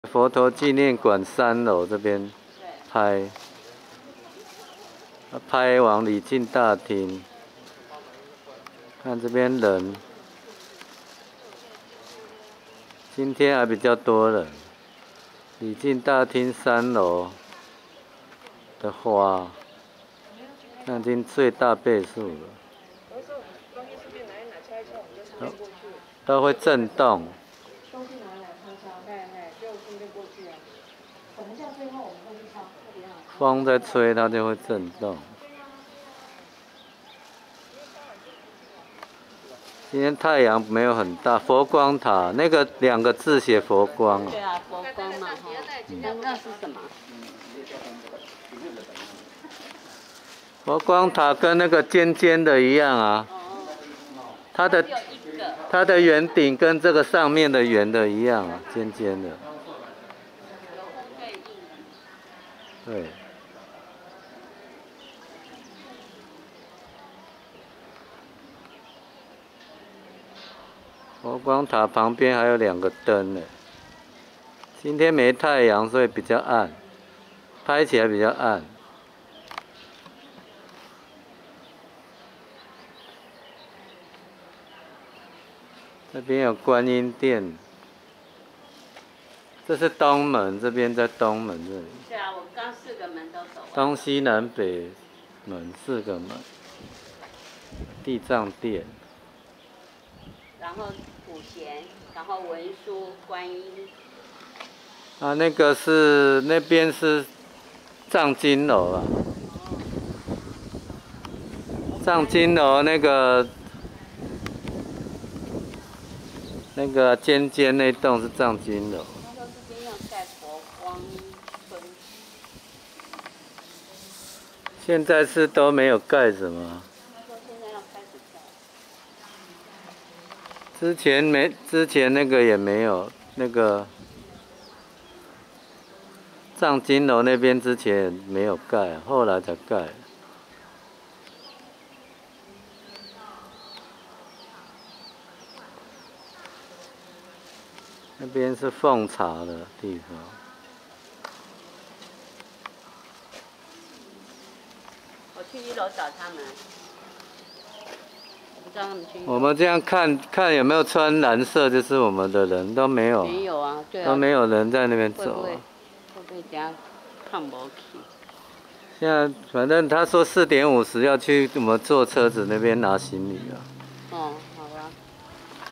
佛陀纪念馆3楼这边拍往礼敬大厅，看这边人，今天还比较多人。礼敬大厅3楼的花，那已经最大倍数了，都会震动。 风在吹，它就会震动。今天太阳没有很大，佛光塔那个2个字写佛光。 对啊，佛光嘛，那是什么？ 佛光塔跟那个尖尖的一样啊，它的圆顶跟这个上面的圆的一样啊，尖尖的。对。 佛光塔旁边还有2个灯呢。今天没太阳，所以比较暗，拍起来比较暗。这边有观音殿，这是东门，这边在东门这里。 对啊，我刚4个门都走完。 东西南北门4个门，地藏殿。 然后普贤，然后文殊、观音。 啊，那边是藏经楼啊。藏经楼那个尖尖那栋是藏经楼。 他说这边要盖佛光村。 现在是都没有盖什么。 之前那个也没有，那个藏经楼那边之前也没有盖，后来才盖。那边是奉茶的地方。 我去1楼找他们。 我们这样看有没有穿蓝色，就是我们的人都没有。 没有啊，对啊。 都没有人在那边走。 会不会等下看不起？ 现在反正他说4点50要去我们坐车子那边拿行李了。